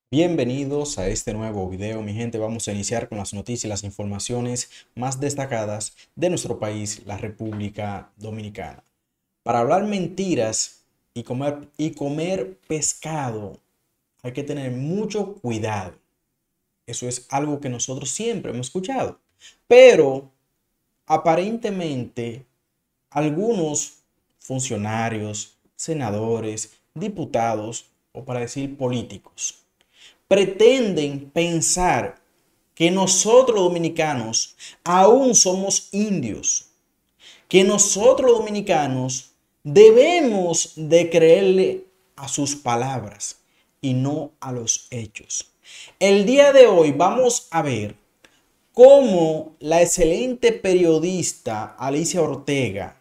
Bienvenidos a este nuevo video, mi gente. Vamos a iniciar con las noticias y las informaciones más destacadas de nuestro país, la República Dominicana. Para hablar mentiras y comer pescado, hay que tener mucho cuidado. Eso es algo que nosotros siempre hemos escuchado. Pero aparentemente algunos funcionarios, senadores, diputados o para decir políticos pretenden pensar que nosotros dominicanos aún somos indios, que nosotros dominicanos debemos de creerle a sus palabras y no a los hechos. El día de hoy vamos a ver cómo la excelente periodista Alicia Ortega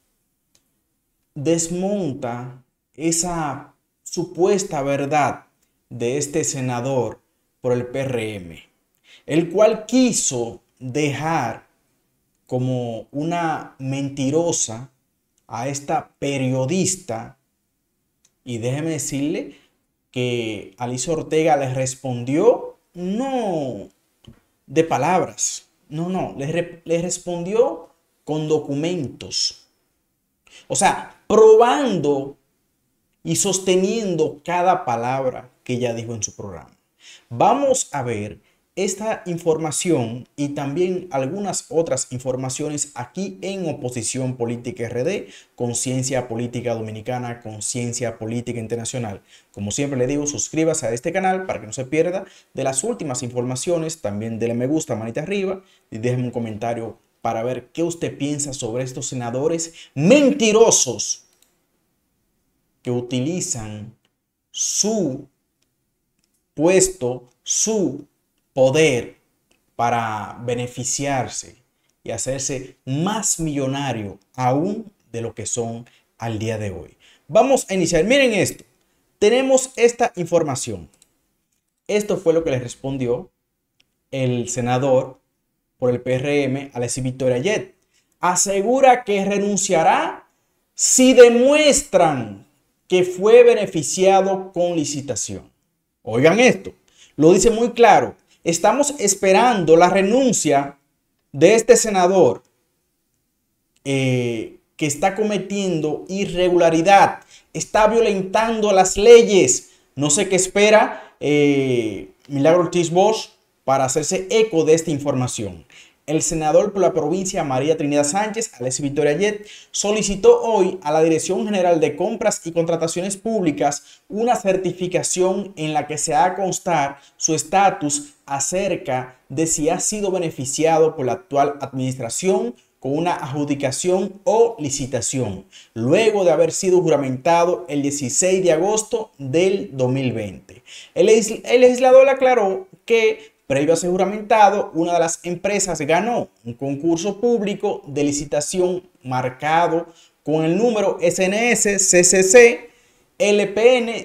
desmonta esa supuesta verdad de este senador por el PRM, el cual quiso dejar como una mentirosa a esta periodista. Y déjeme decirle que Alicia Ortega le respondió no de palabras, le respondió con documentos. O sea, probando y sosteniendo cada palabra que ella dijo en su programa. Vamos a ver esta información y también algunas otras informaciones aquí en Oposición Política RD, Conciencia Política Dominicana, Conciencia Política Internacional. Como siempre le digo, suscríbase a este canal para que no se pierda de las últimas informaciones. También denle me gusta, manita arriba y déjenme un comentario para ver qué usted piensa sobre estos senadores mentirosos que utilizan su puesto, su poder para beneficiarse y hacerse más millonario aún de lo que son al día de hoy. Vamos a iniciar. Miren esto. Tenemos esta información. Esto fue lo que le respondió el senador por el PRM, Alexis Victoria Yet. Asegura que renunciará si demuestran que fue beneficiado con licitación. Oigan esto, lo dice muy claro. Estamos esperando la renuncia de este senador que está cometiendo irregularidad, está violentando las leyes. No sé qué espera Milagro Ortiz Bosch para hacerse eco de esta información. El senador por la provincia María Trinidad Sánchez, Alexis Victoria Yet, solicitó hoy a la Dirección General de Compras y Contrataciones Públicas una certificación en la que se haga constar su estatus acerca de si ha sido beneficiado por la actual administración con una adjudicación o licitación, luego de haber sido juramentado el 16 de agosto del 2020. El legislador aclaró que previo a ser juramentado, una de las empresas ganó un concurso público de licitación marcado con el número SNS CCC LPN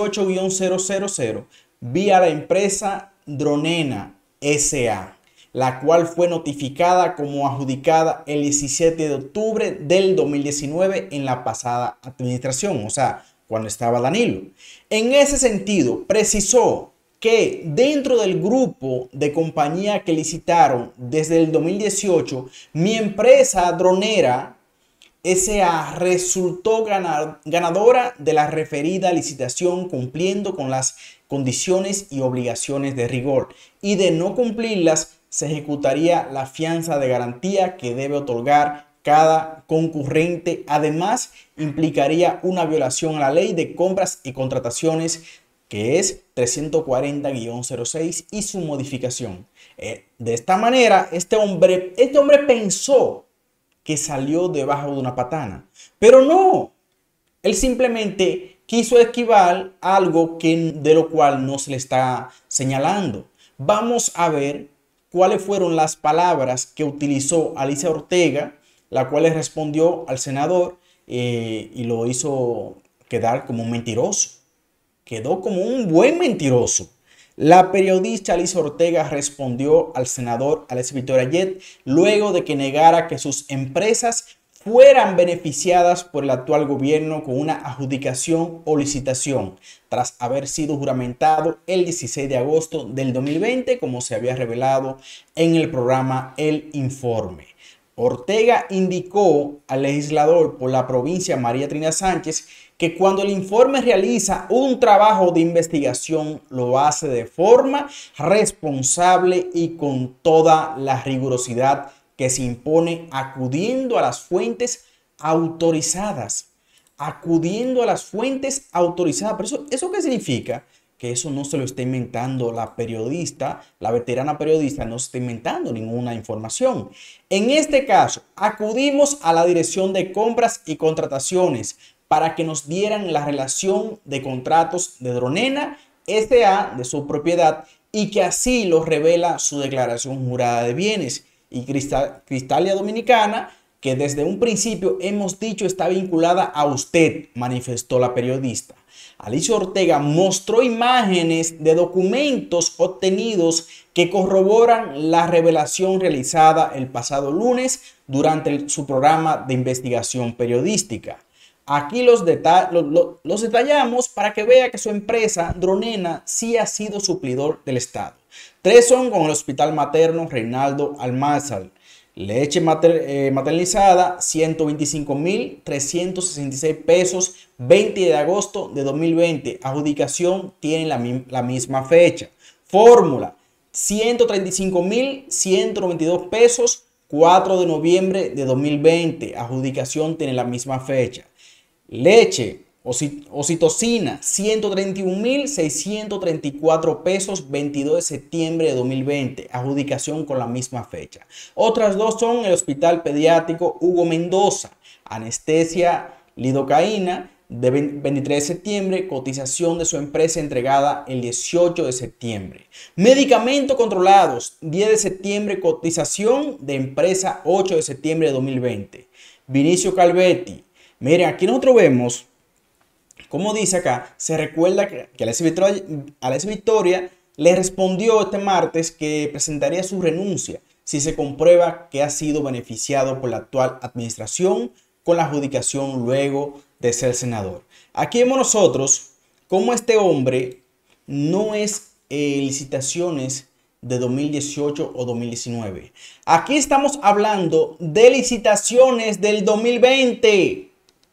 18-000 vía la empresa Dronena SA, la cual fue notificada como adjudicada el 17 de octubre del 2019 en la pasada administración, o sea, cuando estaba Danilo. En ese sentido, precisó que dentro del grupo de compañía que licitaron desde el 2018, mi empresa Dronera SA resultó ganadora de la referida licitación cumpliendo con las condiciones y obligaciones de rigor, y de no cumplirlas se ejecutaría la fianza de garantía que debe otorgar cada concurrente. Además, implicaría una violación a la ley de compras y contrataciones, que es 340-06, y su modificación. De esta manera, este hombre pensó que salió debajo de una patana, pero no, él simplemente quiso esquivar algo de lo cual no se le está señalando. Vamos a ver cuáles fueron las palabras que utilizó Alicia Ortega, la cual le respondió al senador y lo hizo quedar como un mentiroso. Quedó como un buen mentiroso. La periodista Alicia Ortega respondió al senador Alexis Victoria Yet luego de que negara que sus empresas fueran beneficiadas por el actual gobierno con una adjudicación o licitación, tras haber sido juramentado el 16 de agosto del 2020, como se había revelado en el programa El Informe. Ortega indicó al legislador por la provincia María Trina Sánchez que cuando el informe realiza un trabajo de investigación lo hace de forma responsable y con toda la rigurosidad que se impone, acudiendo a las fuentes autorizadas. Acudiendo a las fuentes autorizadas. Pero ¿eso qué significa? Que eso no se lo está inventando la periodista, la veterana periodista no se está inventando ninguna información. En este caso, acudimos a la Dirección de Compras y Contrataciones para que nos dieran la relación de contratos de Dronena S.A. de su propiedad y que así lo revela su declaración jurada de bienes. Y Cristalia Dominicana, que desde un principio hemos dicho está vinculada a usted, manifestó la periodista. Alicia Ortega mostró imágenes de documentos obtenidos que corroboran la revelación realizada el pasado lunes durante su programa de investigación periodística. Aquí los detallamos para que vea que su empresa Dronena sí ha sido suplidor del Estado. 3 son con el Hospital Materno Reinaldo Almanzar. Leche maternizada, 125.366 pesos, 20 de agosto de 2020. Adjudicación tiene la misma fecha. Fórmula, 135.192 pesos, 4 de noviembre de 2020. Adjudicación tiene la misma fecha. Leche, oxitocina, 131.634 pesos, 22 de septiembre de 2020. Adjudicación con la misma fecha. Otras dos son el Hospital Pediátrico Hugo Mendoza. Anestesia lidocaína, de 23 de septiembre. Cotización de su empresa entregada el 18 de septiembre. Medicamentos controlados, 10 de septiembre. Cotización de empresa 8 de septiembre de 2020. Vinicio Calvetti. Miren, aquí nosotros vemos, como dice acá, se recuerda que Alessia Victoria le respondió este martes que presentaría su renuncia si se comprueba que ha sido beneficiado por la actual administración con la adjudicación luego de ser senador. Aquí vemos nosotros cómo este hombre no es licitaciones de 2018 o 2019. Aquí estamos hablando de licitaciones del 2020.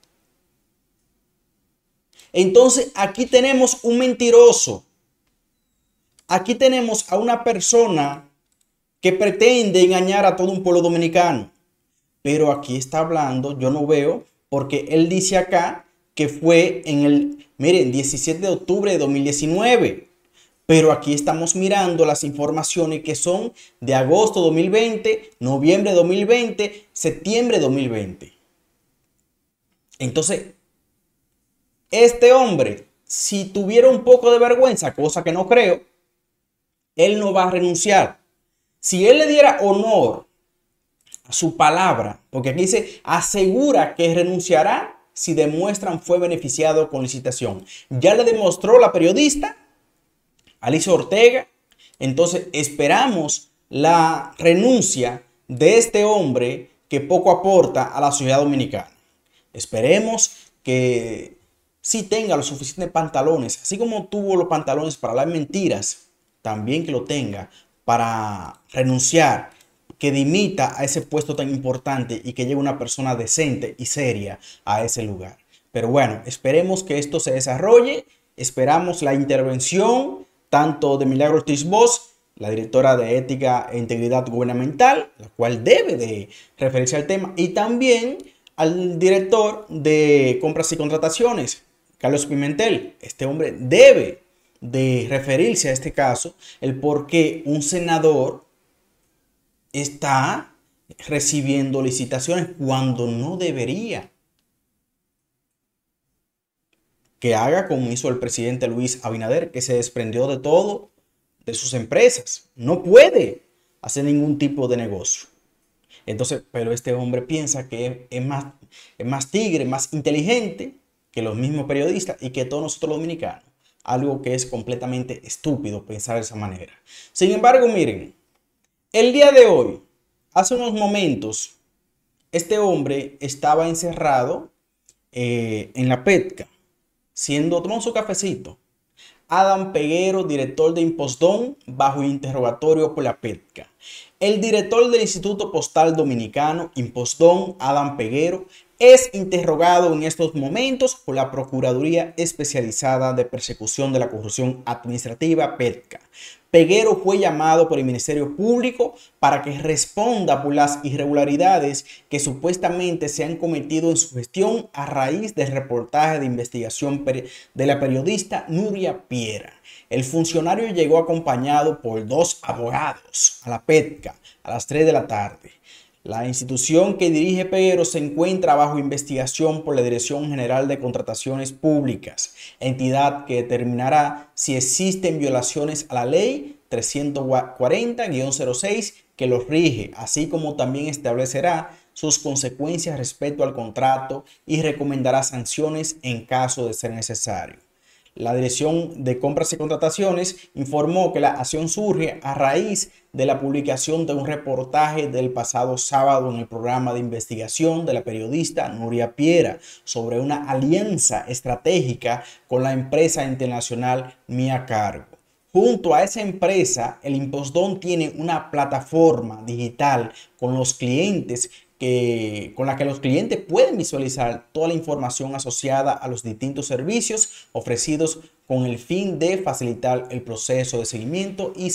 Entonces aquí tenemos un mentiroso. Aquí tenemos a una persona que pretende engañar a todo un pueblo dominicano. Pero aquí está hablando, yo no veo, porque él dice acá que fue en el, miren, 17 de octubre de 2019. Pero aquí estamos mirando las informaciones que son de agosto 2020, noviembre 2020, septiembre 2020. Entonces, este hombre, si tuviera un poco de vergüenza, cosa que no creo, él no va a renunciar. Si él le diera honor a su palabra, porque aquí dice, asegura que renunciará si demuestran fue beneficiado con licitación. Ya le demostró la periodista Alicia Ortega. Entonces esperamos la renuncia de este hombre que poco aporta a la sociedad dominicana. Esperemos que sí tenga los suficientes pantalones, así como tuvo los pantalones para hablar mentiras, también que lo tenga para renunciar, que dimita a ese puesto tan importante y que llegue una persona decente y seria a ese lugar. Pero bueno, esperemos que esto se desarrolle. Esperamos la intervención tanto de Milagros Ortiz Bosch, la directora de Ética e Integridad Gubernamental, la cual debe de referirse al tema, y también al director de Compras y Contrataciones, Carlos Pimentel. Este hombre debe de referirse a este caso, el por qué un senador está recibiendo licitaciones cuando no debería. Que haga como hizo el presidente Luis Abinader, que se desprendió de todo, de sus empresas. No puede hacer ningún tipo de negocio. Entonces, pero este hombre piensa que es más tigre, más inteligente que los mismos periodistas y que todos nosotros los dominicanos. Algo que es completamente estúpido pensar de esa manera. Sin embargo, miren, el día de hoy, hace unos momentos, Este hombre estaba encerrado en la Petca, tomando su cafecito. Adam Peguero, director de Impostón, bajo interrogatorio por la Petca. El director del Instituto Postal Dominicano, Impostón, Adam Peguero, es interrogado en estos momentos por la Procuraduría Especializada de Persecución de la Corrupción Administrativa, PETCA. Peguero fue llamado por el Ministerio Público para que responda por las irregularidades que supuestamente se han cometido en su gestión a raíz del reportaje de investigación de la periodista Nuria Piera. El funcionario llegó acompañado por 2 abogados a la PETCA a las 3 de la tarde. La institución que dirige Peguero se encuentra bajo investigación por la Dirección General de Contrataciones Públicas, entidad que determinará si existen violaciones a la ley 340-06 que los rige, así como también establecerá sus consecuencias respecto al contrato y recomendará sanciones en caso de ser necesario. La Dirección de Compras y Contrataciones informó que la acción surge a raíz de la publicación de un reportaje del pasado sábado en el programa de investigación de la periodista Nuria Piera sobre una alianza estratégica con la empresa internacional Mia Cargo. Junto a esa empresa, el Impostón tiene una plataforma digital con los clientes con la que los clientes pueden visualizar toda la información asociada a los distintos servicios ofrecidos con el fin de facilitar el proceso de seguimiento y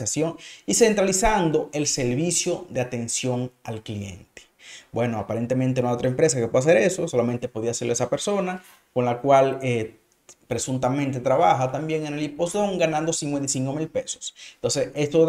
centralizando el servicio de atención al cliente. Bueno, aparentemente no hay otra empresa que pueda hacer eso, solamente podía hacerlo esa persona con la cual presuntamente trabaja también en el Impostón ganando 55,000 pesos. Entonces, esto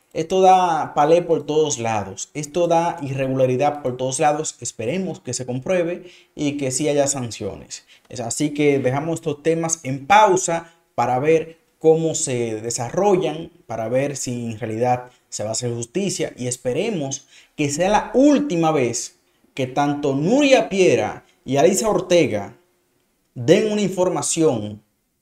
da palé por todos lados. Esto da irregularidad por todos lados. Esperemos que se compruebe y que sí haya sanciones. Así que dejamos estos temas en pausa para ver cómo se desarrollan, para ver si en realidad se va a hacer justicia y esperemos que sea la última vez que tanto Nuria Piera y Alicia Ortega den una información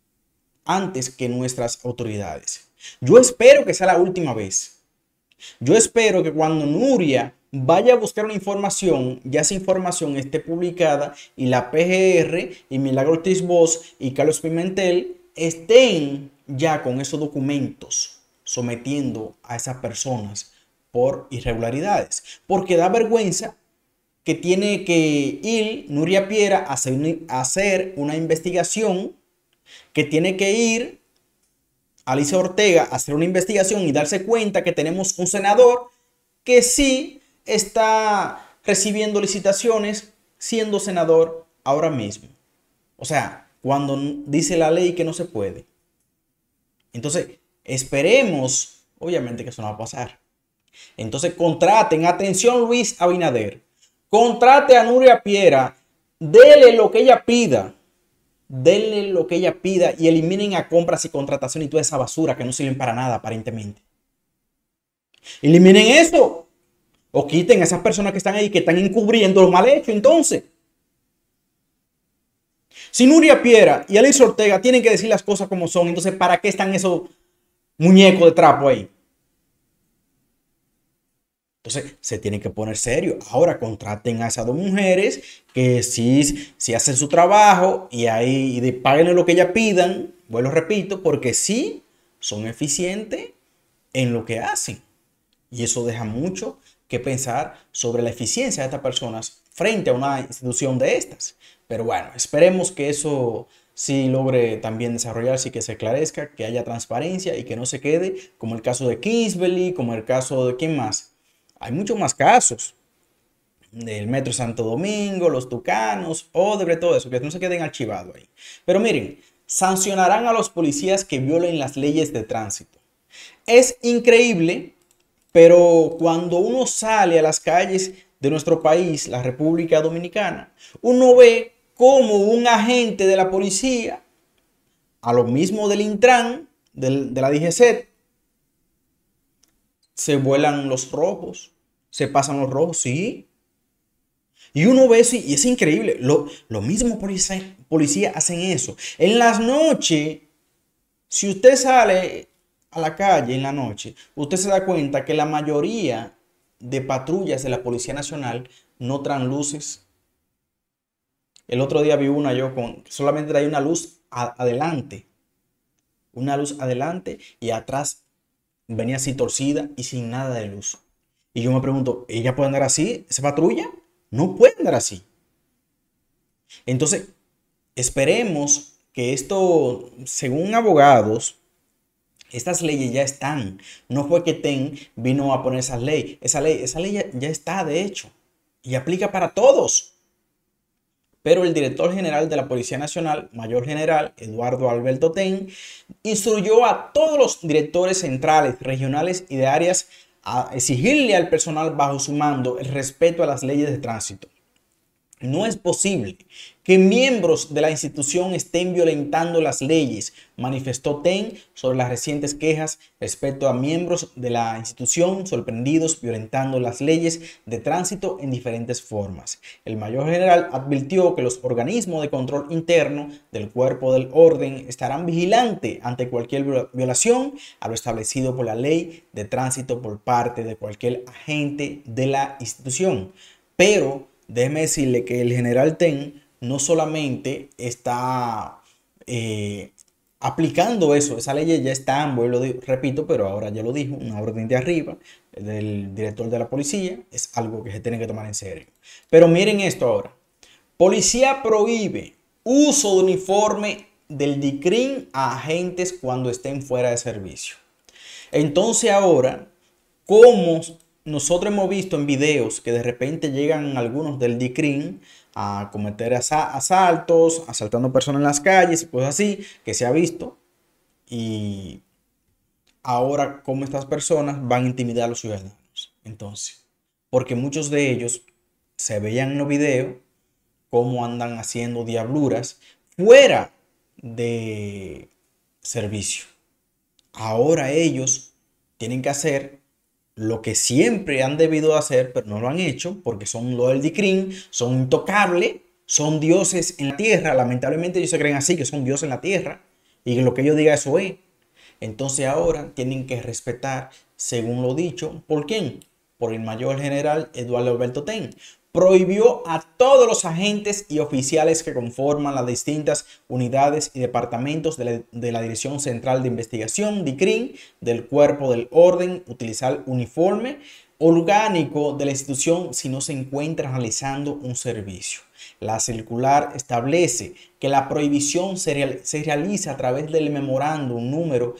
antes que nuestras autoridades. Yo espero que sea la última vez. Yo espero que cuando Nuria vaya a buscar una información, ya esa información esté publicada y la PGR y Milagro Ortiz Bosch y Carlos Pimentel estén ya con esos documentos sometiendo a esas personas por irregularidades. Porque da vergüenza que tiene que ir Nuria Piera a hacer una investigación, que tiene que ir Alicia Ortega a hacer una investigación y darse cuenta que tenemos un senador que sí está recibiendo licitaciones siendo senador ahora mismo. O sea, cuando dice la ley que no se puede. Entonces, esperemos, obviamente que eso no va a pasar. Entonces, contraten, atención Luis Abinader, contrate a Nuria Piera, dele lo que ella pida. Denle lo que ella pida y eliminen a compras y contratación y toda esa basura que no sirven para nada aparentemente. Eliminen eso. O quiten a esas personas que están ahí, que están encubriendo lo mal hecho. Entonces, si Nuria Piera y Alicia Ortega tienen que decir las cosas como son, entonces ¿para qué están esos muñecos de trapo ahí? Entonces se tiene que poner serio. Ahora contraten a esas 2 mujeres que sí hacen su trabajo y ahí paguen lo que ellas pidan. Bueno, repito, porque sí son eficientes en lo que hacen. Y eso deja mucho que pensar sobre la eficiencia de estas personas frente a una institución de estas. Pero bueno, esperemos que eso sí logre también desarrollarse y que se esclarezca, que haya transparencia y que no se quede como el caso de Kingsbury, como el caso de ¿quién más? Hay muchos más casos del Metro Santo Domingo, los Tucanos, Odebrecht, todo eso, que no se queden archivados ahí. Pero miren, sancionarán a los policías que violen las leyes de tránsito. Es increíble, pero cuando uno sale a las calles de nuestro país, la República Dominicana, uno ve como un agente de la policía, a lo mismo del Intran, de la DGCET, se vuelan los rojos, se pasan los rojos, sí. Y uno ve eso y es increíble. Lo mismo policía hacen eso. En las noches, si usted sale a la calle en la noche, usted se da cuenta que la mayoría de patrullas de la Policía Nacional no traen luces. El otro día vi una yo con solamente traía una luz adelante. Una luz adelante y atrás venía así torcida y sin nada de luz. Y yo me pregunto, ¿ella puede andar así? ¿Esa patrulla? No puede andar así. Entonces, esperemos que esto, según abogados, estas leyes ya están. No fue que TEN vino a poner esa ley. Esa ley ya está, de hecho, y aplica para todos. Pero el director general de la Policía Nacional, Mayor General Eduardo Alberto Ten, instruyó a todos los directores centrales, regionales y de áreas a exigirle al personal bajo su mando el respeto a las leyes de tránsito. No es posible que miembros de la institución estén violentando las leyes, manifestó Ten sobre las recientes quejas respecto a miembros de la institución sorprendidos violentando las leyes de tránsito en diferentes formas. El mayor general advirtió que los organismos de control interno del cuerpo del orden estarán vigilantes ante cualquier violación a lo establecido por la ley de tránsito por parte de cualquier agente de la institución. Pero déjeme decirle que el general Ten no solamente está aplicando eso, esa ley ya está, repito, pero ahora ya lo dijo, una orden de arriba del director de la policía, es algo que se tiene que tomar en serio. Pero miren esto ahora, policía prohíbe uso de uniforme del DICRIM a agentes cuando estén fuera de servicio. Entonces ahora, ¿cómo nosotros hemos visto en videos que de repente llegan algunos del DICRIM a cometer asaltos, asaltando personas en las calles y cosas así, que se ha visto? Y ahora, ¿cómo estas personas van a intimidar a los ciudadanos? Entonces, porque muchos de ellos se veían en los videos cómo andan haciendo diabluras fuera de servicio. Ahora ellos tienen que hacer lo que siempre han debido hacer, pero no lo han hecho porque son los del DICRIM, son intocables, son dioses en la tierra. Lamentablemente ellos se creen así, que son dioses en la tierra y que lo que ellos digan eso es. Entonces ahora tienen que respetar, según lo dicho, ¿por quién? Por el mayor general Eduardo Alberto Ten. Prohibió a todos los agentes y oficiales que conforman las distintas unidades y departamentos de la Dirección Central de Investigación, DICRIM, del Cuerpo del Orden, utilizar uniforme orgánico de la institución si no se encuentra realizando un servicio. La circular establece que la prohibición se realiza a través del memorándum número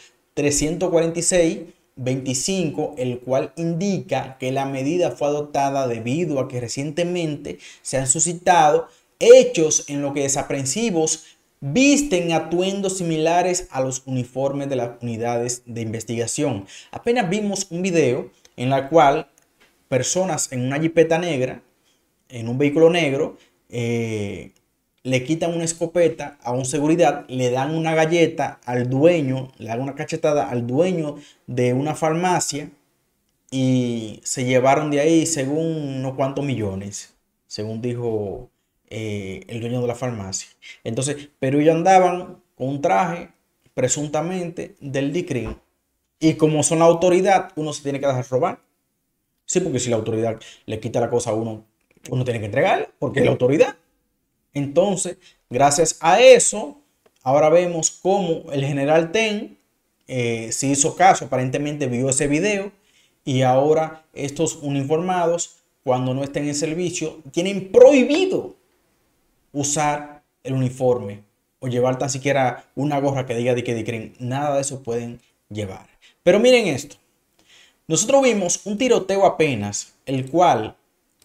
346-25, el cual indica que la medida fue adoptada debido a que recientemente se han suscitado hechos en los que desaprensivos visten atuendos similares a los uniformes de las unidades de investigación. Apenas vimos un video en el cual personas en una jipeta negra, en un vehículo negro, le quitan una escopeta a un seguridad, le dan una galleta al dueño, le dan una cachetada al dueño de una farmacia y se llevaron de ahí según unos cuantos millones, según dijo el dueño de la farmacia. Entonces, pero ellos andaban con un traje presuntamente del DICRIM y como son la autoridad, uno se tiene que dejar robar. Sí, porque si la autoridad le quita la cosa a uno, uno tiene que entregarla porque es la autoridad. Entonces, gracias a eso, ahora vemos cómo el general Ten se hizo caso, aparentemente vio ese video y ahora estos uniformados, cuando no estén en servicio, tienen prohibido usar el uniforme o llevar tan siquiera una gorra que diga de que DICRIM. Nada de eso pueden llevar. Pero miren esto. Nosotros vimos un tiroteo apenas, el cual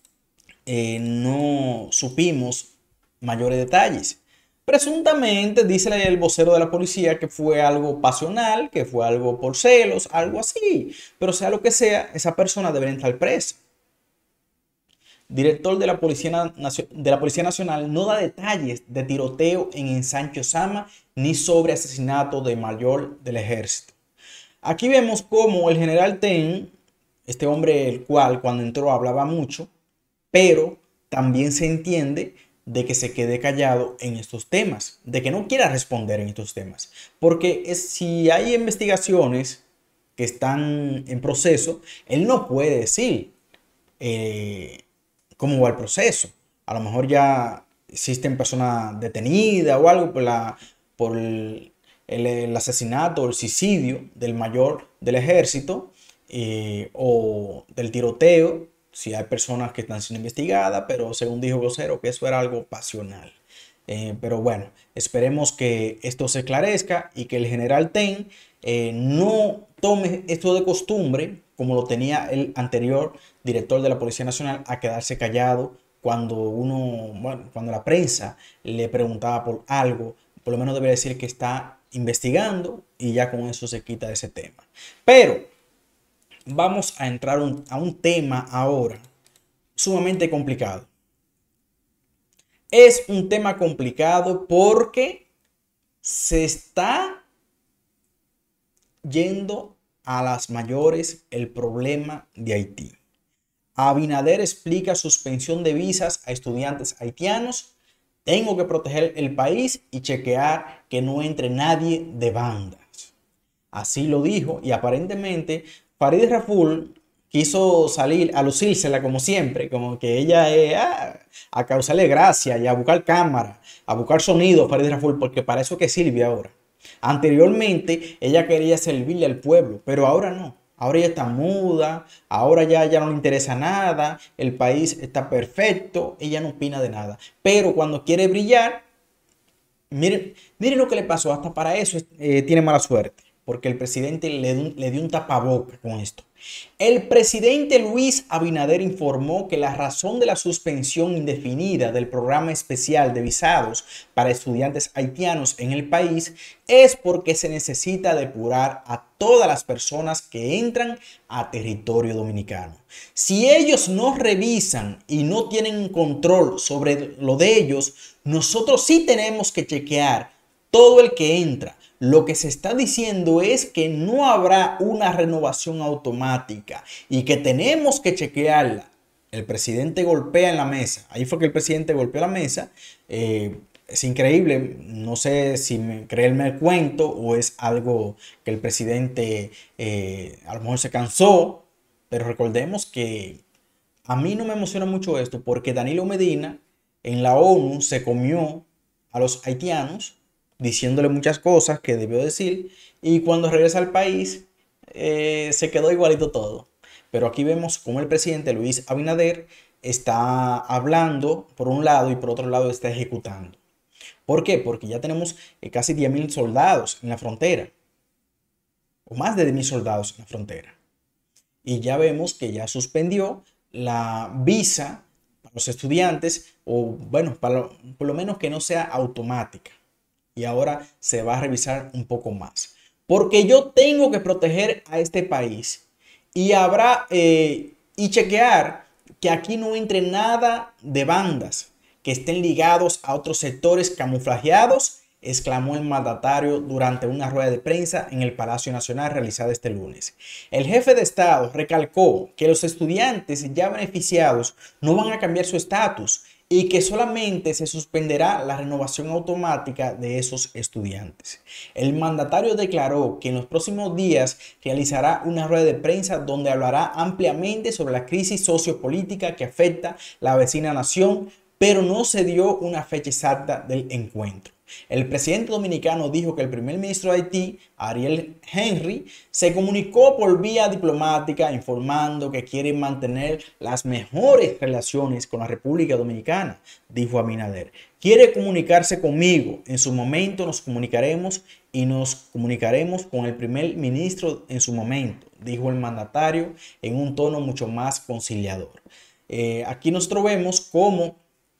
no supimos mayores detalles. Presuntamente, dice el vocero de la policía, que fue algo pasional, que fue algo por celos, algo así. Pero sea lo que sea, esa persona debería estar presa. Director de la Policía Nacional no da detalles de tiroteo en Ensanche Osama ni sobre asesinato de mayor del ejército. Aquí vemos cómo el general Ten, este hombre el cual cuando entró hablaba mucho, pero también se entiende de que se quede callado en estos temas, de que no quiera responder en estos temas. Porque si hay investigaciones que están en proceso, él no puede decir cómo va el proceso. A lo mejor ya existen personas detenidas o algo por el asesinato o el suicidio del mayor del ejército, o del tiroteo, si hay personas que están siendo investigadas, pero según dijo Vocero que eso era algo pasional. Pero bueno, esperemos que esto se esclarezca y que el general Ten no tome esto de costumbre, como lo tenía el anterior director de la Policía Nacional, a quedarse callado cuando cuando la prensa le preguntaba por algo. Por lo menos debería decir que está investigando y ya con eso se quita de ese tema. Pero vamos a entrar a un tema ahora sumamente complicado. Es un tema complicado porque se está yendo a las mayores el problema de Haití. Abinader explica suspensión de visas a estudiantes haitianos. Tengo que proteger el país y chequear que no entre nadie de bandas. Así lo dijo, y aparentemente Farideh Raful quiso salir a lucírsela como siempre, como que ella es a causarle gracia y a buscar cámara, a buscar sonido Farideh Raful, porque para eso que sirve ahora. Anteriormente ella quería servirle al pueblo, pero ahora no. Ahora ella está muda, ahora ya no le interesa nada, el país está perfecto, ella no opina de nada. Pero cuando quiere brillar, miren lo que le pasó, hasta para eso tiene mala suerte, porque el presidente le dio un tapaboca con esto. El presidente Luis Abinader informó que la razón de la suspensión indefinida del programa especial de visados para estudiantes haitianos en el país es porque se necesita depurar a todas las personas que entran a territorio dominicano. Si ellos no revisan y no tienen control sobre lo de ellos, nosotros sí tenemos que chequear todo el que entra. Lo que se está diciendo es que no habrá una renovación automática y que tenemos que chequearla. El presidente golpea en la mesa. Ahí fue que el presidente golpeó la mesa. Es increíble. No sé si creerme el cuento o es algo que el presidente a lo mejor se cansó. Pero recordemos que a mí no me emociona mucho esto porque Danilo Medina en la ONU se comió a los haitianos diciéndole muchas cosas que debió decir, y cuando regresa al país se quedó igualito todo. Pero aquí vemos cómo el presidente Luis Abinader está hablando por un lado y por otro lado está ejecutando. ¿Por qué? Porque ya tenemos casi 10.000 soldados en la frontera, o más de 10.000 soldados en la frontera. Y ya vemos que ya suspendió la visa para los estudiantes, o bueno, por lo menos que no sea automática. Y ahora se va a revisar un poco más. Porque yo tengo que proteger a este país. Y habrá y chequear que aquí no entre nada de bandas que estén ligados a otros sectores camuflajeados, exclamó el mandatario durante una rueda de prensa en el Palacio Nacional realizada este lunes. El jefe de Estado recalcó que los estudiantes ya beneficiados no van a cambiar su estatus y que solamente se suspenderá la renovación automática de esos estudiantes. El mandatario declaró que en los próximos días realizará una rueda de prensa donde hablará ampliamente sobre la crisis sociopolítica que afecta la vecina nación, pero no se dio una fecha exacta del encuentro. El presidente dominicano dijo que el primer ministro de Haití, Ariel Henry, se comunicó por vía diplomática informando que quiere mantener las mejores relaciones con la República Dominicana, dijo Abinader. Quiere comunicarse conmigo. En su momento nos comunicaremos y nos comunicaremos con el primer ministro en su momento, dijo el mandatario en un tono mucho más conciliador. Aquí nosotros vemos cómo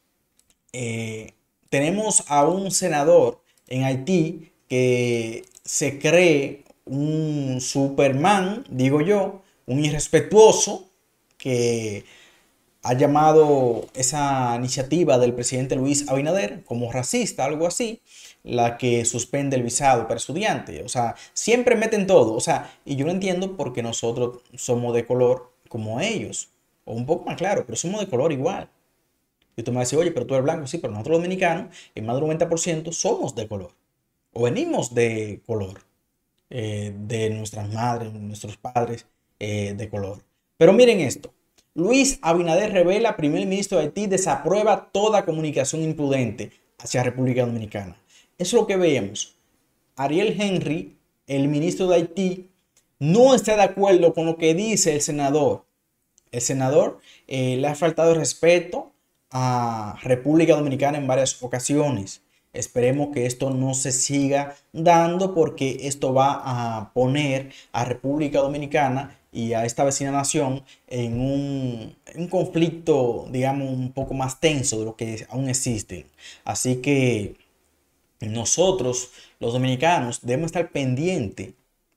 tenemos a un senador en Haití que se cree un Superman, digo yo, un irrespetuoso que ha llamado esa iniciativa del presidente Luis Abinader como racista, algo así, la que suspende el visado para estudiantes. O sea, siempre meten todo. O sea, y yo no entiendo porque nosotros somos de color como ellos, o un poco más claro, pero somos de color igual. Y tú me vas a decir, oye, pero tú eres blanco. Sí, pero nosotros los dominicanos, en más del 90% somos de color. O venimos de color. De nuestras madres, nuestros padres de color. Pero miren esto. Luis Abinader revela, primer ministro de Haití desaprueba toda comunicación imprudente hacia República Dominicana. Eso es lo que vemos. Ariel Henry, el ministro de Haití, no está de acuerdo con lo que dice el senador. El senador le ha faltado el respeto a República Dominicana en varias ocasiones. Esperemos que esto no se siga dando porque esto va a poner a República Dominicana y a esta vecina nación en un conflicto, digamos, un poco más tenso de lo que aún existe. Así que nosotros, los dominicanos, debemos estar pendientes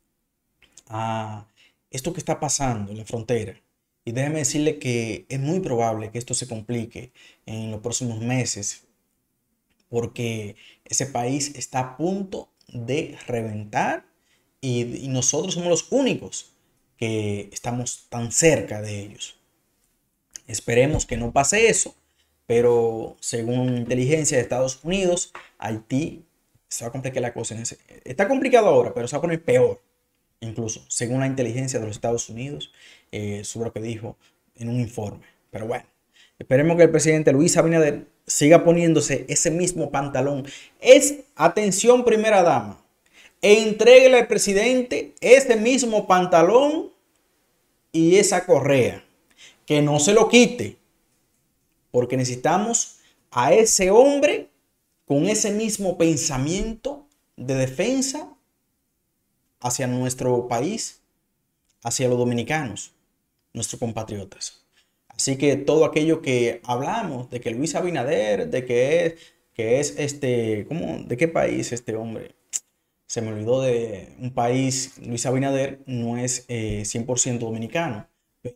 a esto que está pasando en la frontera. Y déjeme decirle que es muy probable que esto se complique en los próximos meses, porque ese país está a punto de reventar y nosotros somos los únicos que estamos tan cerca de ellos. Esperemos que no pase eso, pero según inteligencia de Estados Unidos, Haití se va a complicar la cosa. Está complicado ahora, pero se va a poner peor. Incluso, según la inteligencia de los Estados Unidos, sobre lo que dijo en un informe. Pero bueno, esperemos que el presidente Luis Abinader siga poniéndose ese mismo pantalón. Atención, primera dama, entréguele al presidente ese mismo pantalón y esa correa. Que no se lo quite, porque necesitamos a ese hombre con ese mismo pensamiento de defensa hacia nuestro país, hacia los dominicanos, nuestros compatriotas. Así que todo aquello que hablamos de que Luis Abinader, de que es ¿cómo? ¿De qué país este hombre? Se me olvidó de un país. Luis Abinader no es 100% dominicano, pero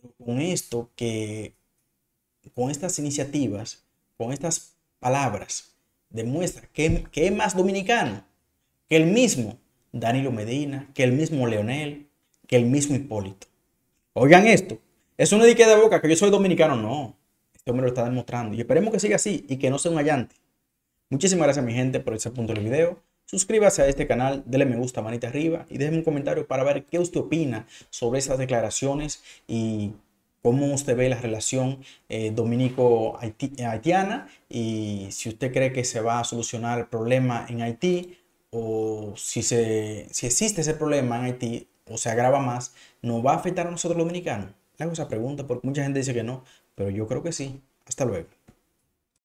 con estas iniciativas, con estas palabras, demuestra que es más dominicano que el mismo Danilo Medina, que el mismo Leonel, que el mismo Hipólito. Oigan esto, eso no es de que de boca que yo soy dominicano, no. Este hombre lo está demostrando y esperemos que siga así y que no sea un allante. Muchísimas gracias mi gente por ese punto del video. Suscríbase a este canal, denle me gusta, manita arriba y déjenme un comentario para ver qué usted opina sobre estas declaraciones y cómo usted ve la relación dominico-haitiana y si usted cree que se va a solucionar el problema en Haití o si existe ese problema en Haití o se agrava más, ¿nos va a afectar a nosotros los dominicanos? Le hago esa pregunta porque mucha gente dice que no, pero yo creo que sí. Hasta luego.